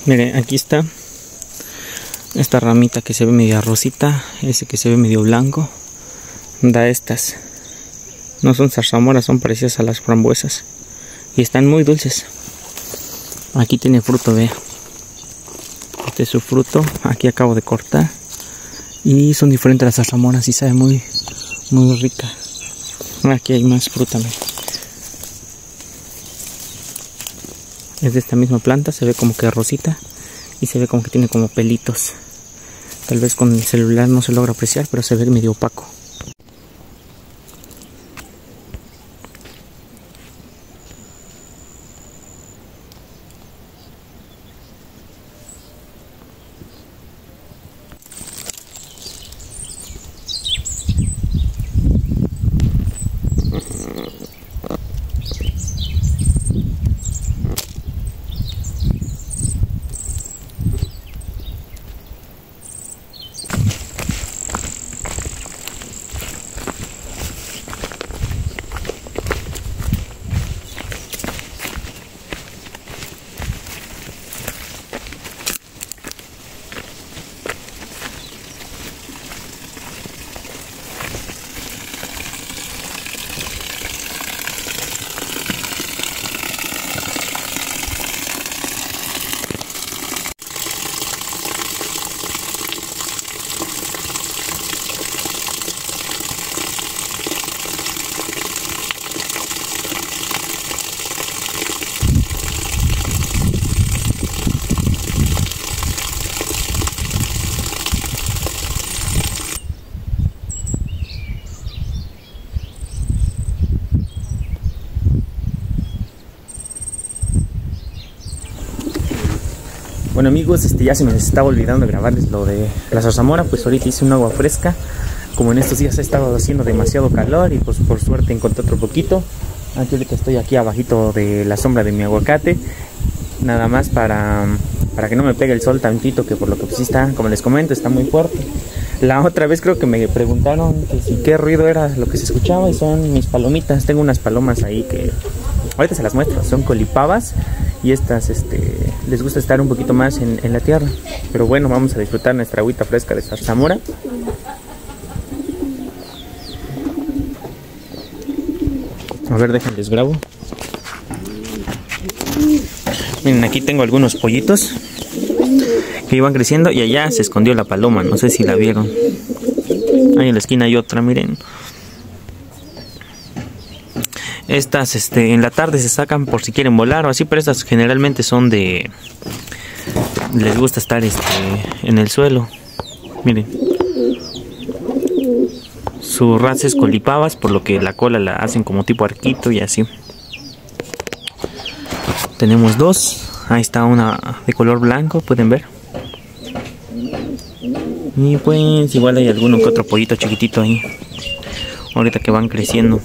Miren, aquí está esta ramita que se ve media rosita, ese que se ve medio blanco, da estas. No son zarzamoras, son parecidas a las frambuesas y están muy dulces. Aquí tiene fruto, vea. Este es su fruto, aquí acabo de cortar y son diferentes las zarzamoras y sabe muy rica. Aquí hay más fruta, mira. Es de esta misma planta, se ve como que rosita y se ve como que tiene como pelitos. Tal vez con el celular no se logra apreciar, pero se ve medio opaco. Bueno amigos, ya se me estaba olvidando grabarles lo de la zarzamora. Pues ahorita hice un agua fresca. Como en estos días ha estado haciendo demasiado calor y pues por suerte encontré otro poquito. Aquí ahorita estoy aquí abajito de la sombra de mi aguacate. Nada más para que no me pegue el sol tantito, que por lo que pues sí está, como les comento, está muy fuerte. La otra vez creo que me preguntaron que si qué ruido era lo que se escuchaba y son mis palomitas. Tengo unas palomas ahí que ahorita se las muestro, son colipavas y estas les gusta estar un poquito más en la tierra. Pero bueno, vamos a disfrutar nuestra agüita fresca de zarzamora. A ver, déjenles grabo. Miren, aquí tengo algunos pollitos que iban creciendo y allá se escondió la paloma, no sé si la vieron. Ahí en la esquina hay otra, miren. Estas en la tarde se sacan por si quieren volar o así, pero estas generalmente son de... les gusta estar en el suelo. Miren. Su raza es colipavas, por lo que la cola la hacen como tipo arquito y así. Tenemos dos. Ahí está una de color blanco, pueden ver. Y pues igual hay alguno que otro pollito chiquitito ahí. Ahorita que van creciendo.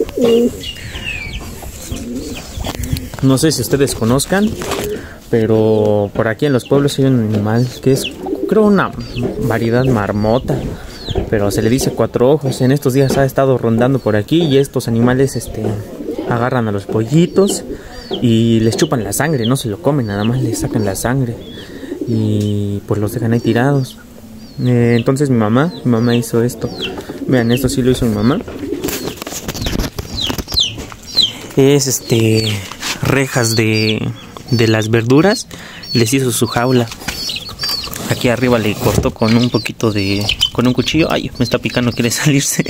No sé si ustedes conozcan, pero por aquí en los pueblos hay un animal que es, creo, una variedad marmota, pero se le dice cuatro ojos. En estos días ha estado rondando por aquí y estos animales agarran a los pollitos y les chupan la sangre, no se lo comen, nada más les sacan la sangre y pues los dejan ahí tirados. Entonces mi mamá hizo esto. Vean, esto sí lo hizo mi mamá. Es rejas de las verduras, les hizo su jaula. Aquí arriba le cortó con un poquito con un cuchillo. Ay, me está picando, quiere salirse.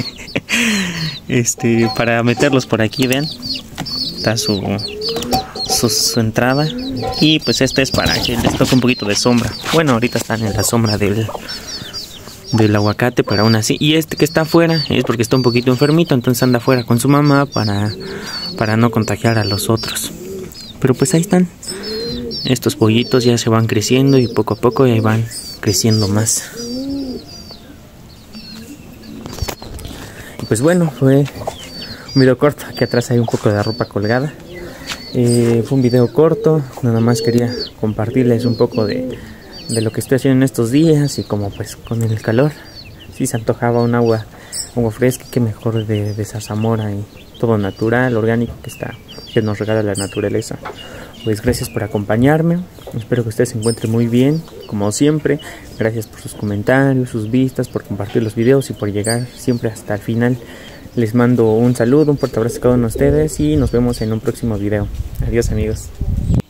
Para meterlos por aquí, vean. Está su entrada. Y pues es para que les toque un poquito de sombra. Bueno, ahorita están en la sombra del aguacate, pero aún así. Y que está afuera es porque está un poquito enfermito, entonces anda afuera con su mamá para no contagiar a los otros. Pero pues ahí están. Estos pollitos ya se van creciendo y poco a poco ya van creciendo más. Y pues bueno, fue un video corto. Aquí atrás hay un poco de ropa colgada. Fue un video corto, nada más quería compartirles un poco de lo que estoy haciendo en estos días. Y como pues con el calor, si se antojaba un agua fresca, que mejor de zarzamora y todo natural, orgánico que nos regala la naturaleza. pues gracias por acompañarme. Espero que ustedes se encuentren muy bien, como siempre. Gracias por sus comentarios, sus vistas, por compartir los videos y por llegar siempre hasta el final. Les mando un saludo, un fuerte abrazo a cada uno de ustedes y nos vemos en un próximo video. Adiós, amigos.